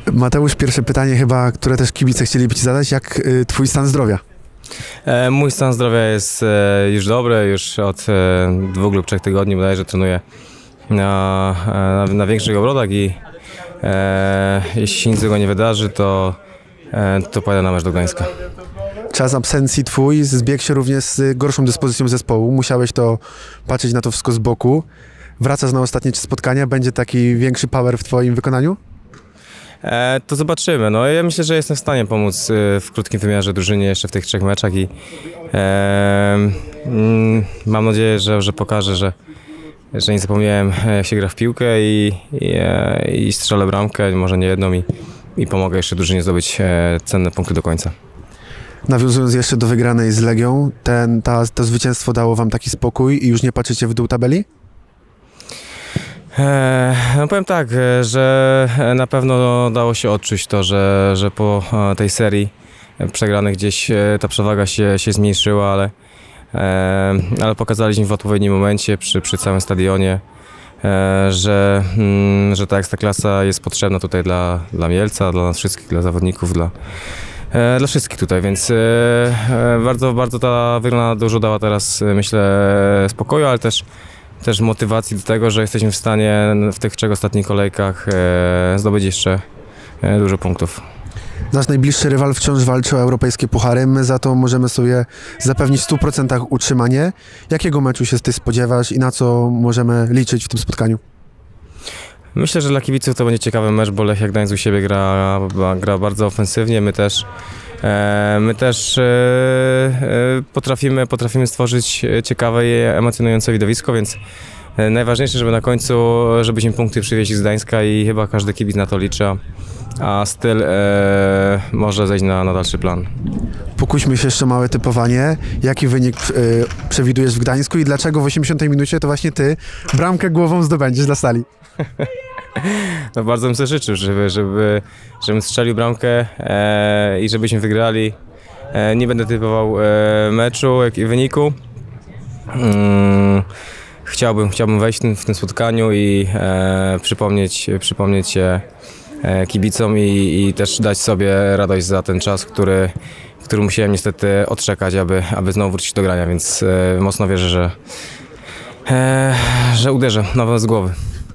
Mateusz, pierwsze pytanie chyba, które też kibice chcieliby Ci zadać, jak Twój stan zdrowia? Mój stan zdrowia jest już dobry, już od 2 lub 3 tygodni bodajże trenuję na większych obrotach i jeśli się nic złego nie wydarzy, to pojadę na mecz do Gdańska. Czas absencji Twój zbiegł się również z gorszą dyspozycją zespołu. Musiałeś to patrzeć na to wszystko z boku. Wracasz na ostatnie 3 spotkania. Będzie taki większy power w Twoim wykonaniu? To zobaczymy. No, ja myślę, że jestem w stanie pomóc w krótkim wymiarze drużynie jeszcze w tych 3 meczach i mam nadzieję, że pokażę, że nie zapomniałem, jak się gra w piłkę i strzelę bramkę, może nie jedną i pomogę jeszcze drużynie zdobyć cenne punkty do końca. Nawiązując jeszcze do wygranej z Legią, to zwycięstwo dało Wam taki spokój i już nie patrzycie w dół tabeli? No powiem tak, że na pewno dało się odczuć to, że po tej serii przegranych gdzieś ta przewaga się zmniejszyła, ale pokazaliśmy w odpowiednim momencie przy całym stadionie, że ta Ekstraklasa jest potrzebna tutaj dla Mielca, dla nas wszystkich, dla zawodników, dla wszystkich tutaj, więc bardzo ta wygrana dużo dała teraz, myślę, spokoju, ale też motywacji do tego, że jesteśmy w stanie w tych 3 ostatnich kolejkach zdobyć jeszcze dużo punktów. Nasz najbliższy rywal wciąż walczy o europejskie puchary, my za to możemy sobie zapewnić w 100% utrzymanie. Jakiego meczu się Ty spodziewasz i na co możemy liczyć w tym spotkaniu? Myślę, że dla kibiców to będzie ciekawy mecz, bo Lechia Gdańsk u siebie gra bardzo ofensywnie, my też potrafimy stworzyć ciekawe i emocjonujące widowisko, więc najważniejsze, żeby na końcu, żebyśmy punkty przywieźli z Gdańska i chyba każdy kibic na to liczy, a styl może zejść na dalszy plan. Pokuśmy się jeszcze małe typowanie. Jaki wynik przewidujesz w Gdańsku i dlaczego w 80 minucie to właśnie Ty bramkę głową zdobędziesz dla Stali? No bardzo bym sobie życzył, żebym strzelił bramkę i żebyśmy wygrali. Nie będę typował meczu i wyniku. Chciałbym wejść w tym spotkaniu i przypomnieć się kibicom i też dać sobie radość za ten czas, który musiałem niestety odczekać, aby znowu wrócić do grania, więc mocno wierzę, że uderzę nawet z głowy.